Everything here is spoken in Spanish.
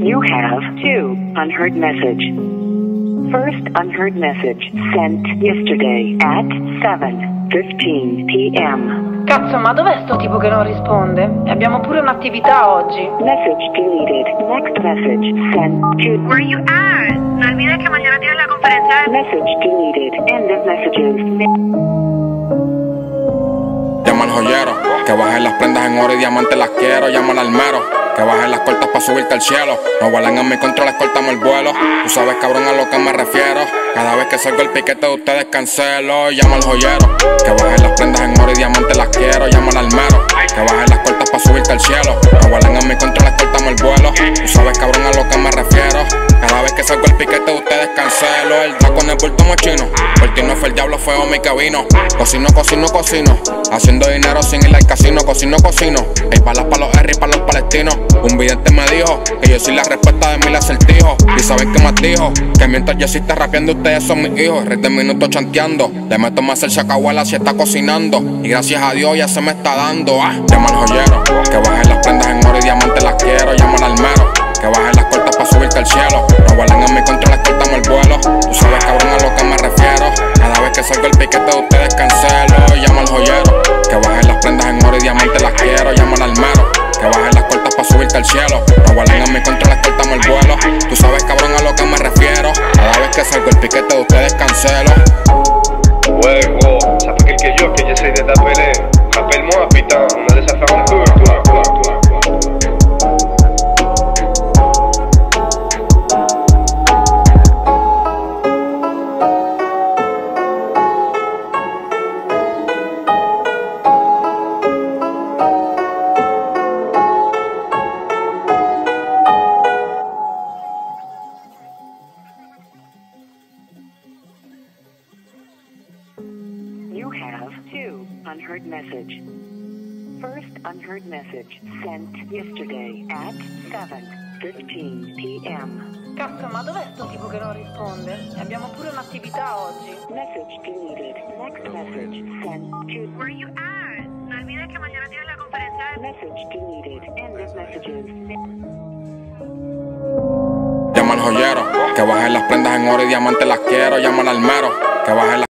You have 2 unheard message. First unheard message sent yesterday at 7:15 p.m. Cazzo, ma dov'è sto tipo che non risponde? E abbiamo pure un'attività oggi. Message deleted. Next message sent to... Where you at? No olvides que mañana tienes la conferencia. Message deleted. End of messages. Llama al joyero, que baje las prendas en oro y diamante las quiero. Llama al almero, que baje las cortas pa' subirte al cielo. No vuelan en mi control, cortamos el vuelo. Tú sabes, cabrón, a lo que me refiero. Cada vez que salgo el piquete de ustedes cancelo. Llama al joyero, que baje las prendas en oro y diamante las quiero. Llama al almero, que baje las cortas pa' subirte al cielo. No vuelan en mi control, cortamos el vuelo. Tú sabes, cabrón, a lo que me refiero. Cada vez que salgo el piquete de ustedes cancelo. El da con el bulto mochino. Por ti no fue el diablo, fue mi que vino. Cocino, cocino, cocino. Haciendo dinero sin ir al casino. Cocino, cocino. Hay balas pa' los R y pa' los palestinos. Un vidente me dijo que yo soy la respuesta de mil acertijos. Y saben que más dijo que mientras yo sí esté rapeando, ustedes son mis hijos. Rey de minutos chanteando. Le meto más el chacahuela si está cocinando. Y gracias a Dios ya se me está dando. Llama al joyero, que baje las prendas en oro y diamante las quiero. Llama al almero, que baje las cortas pa' subirte al cielo. No vuelan en mi control, les cortamos el vuelo. Tú sabes, cabrón, a lo que me refiero. Cada vez que salgo el piquete de ustedes cancelo. Llama al joyero, que baje las prendas en oro y diamante las quiero. Llama al almero, que baje las cortas pa' subirte al cielo. No vuelan en mi control, les cortamos el vuelo. Tú sabes, cabrón, a lo que me refiero. Cada vez que salgo el piquete de ustedes cancelo. Ouais gros, ça fait quelques jours que j'essaie de t'appeler. Rappelle-moi putain, on a des affaires en cours, toi. You have 2 unheard message. First unheard message sent yesterday at 7:15 p.m. Cazzo, ma dov'è sto tipo che non risponde? E abbiamo pure un'attività oggi. Message deleted. Next message sent to... Where you at? No olvides que mañana tienes la conferencia. Message deleted. End of messages. Llama al joyero, que baje las prendas en oro y diamante las quiero. Llama al almero, que baje las